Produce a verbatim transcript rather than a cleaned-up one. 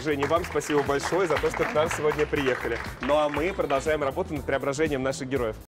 Женя, вам спасибо большое за то, что к нам сегодня приехали. Ну а мы продолжаем работу над преображением наших героев.